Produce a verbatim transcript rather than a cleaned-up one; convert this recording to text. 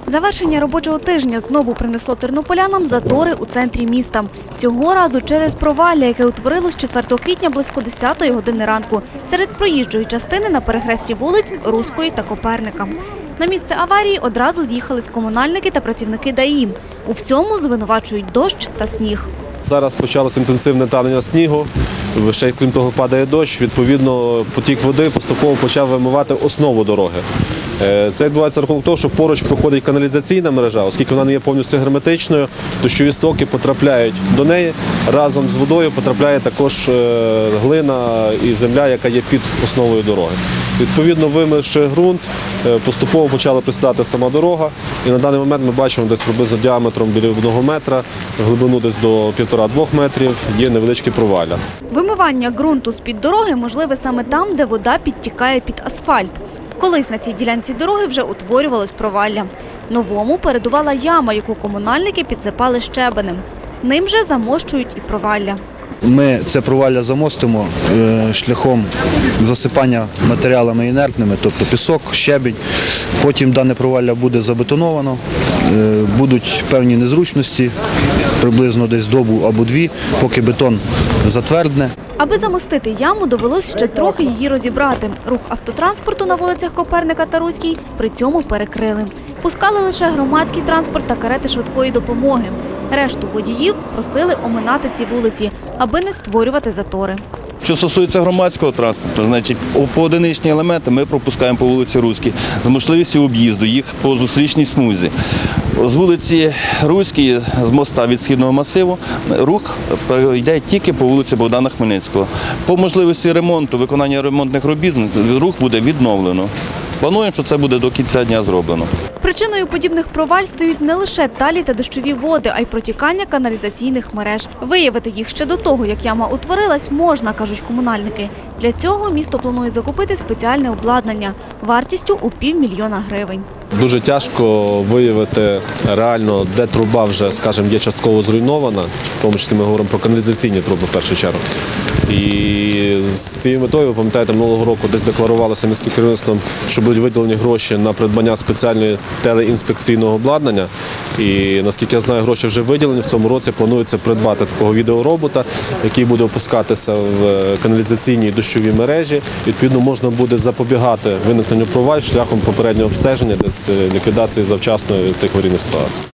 Завершення робочого тижня знову принесло тернополянам затори у центрі міста. Цього разу через провалля, яке утворилось четвертого квітня близько десятої години ранку, серед проїжджої частини на перехресті вулиць Руської та Коперника. На місце аварії одразу з'їхались комунальники та працівники ДАІ. У всьому звинувачують дощ та сніг. Зараз почалося інтенсивне танення снігу, ще крім того падає дощ, відповідно потік води поступово почав вимивати основу дороги. Це відбувається за рахунок того, що поруч проходить каналізаційна мережа, оскільки вона не є повністю герметичною, дощові стоки потрапляють до неї, разом з водою потрапляє також глина і земля, яка є під основою дороги. Відповідно, вимивши ґрунт, поступово почала присідати сама дорога, і на даний момент ми бачимо десь приблизно діаметром біля одного метра, глибину десь до півтора-двох метрів, є невеличкі провалля. Вимивання ґрунту з-під дороги можливе саме там, де вода підтікає під асфальт. Колись на цій ділянці дороги вже утворювалось провалля. Новому передувала яма, яку комунальники підсипали щебенем. Ним же замощують і провалля. Ми це провалля замостимо шляхом засипання матеріалами інертними, тобто пісок, щебінь. Потім дане провалля буде забетоновано, будуть певні незручності, приблизно десь добу або дві, поки бетон затвердне. Аби замостити яму, довелось ще трохи її розібрати. Рух автотранспорту на вулицях Коперника та Руській при цьому перекрили. Пускали лише громадський транспорт та карети швидкої допомоги. Решту водіїв просили оминати ці вулиці, аби не створювати затори. Що стосується громадського транспорту, значить, поодиничні елементи ми пропускаємо по вулиці Руській з можливістю об'їзду їх по зустрічній смузі. З вулиці Руській, з моста від Східного масиву, рух йде тільки по вулиці Богдана Хмельницького. По можливості ремонту, виконання ремонтних робіт, рух буде відновлено. Плануємо, що це буде до кінця дня зроблено. Причиною подібних проваль стають не лише талі та дощові води, а й протікання каналізаційних мереж. Виявити їх ще до того, як яма утворилась, можна, кажуть комунальники. Для цього місто планує закупити спеціальне обладнання вартістю у півмільйона гривень. Дуже тяжко виявити реально, де труба вже, скажімо, є частково зруйнована, в тому числі ми говоримо про каналізаційні труби в першу чергу. І з цією метою, ви пам'ятаєте, минулого року десь декларувалося міським керівництвом, що будуть виділені гроші на придбання спеціальної телеінспекційного обладнання. І, наскільки я знаю, гроші вже виділені. В цьому році планується придбати такого відеоробота, який буде опускатися в каналізаційні і дощові мережі. Відповідно, можна буде запобігати виникненню проваль шляхом попереднього обстеження, десь ліквідації завчасної тих аварійних ситуацій.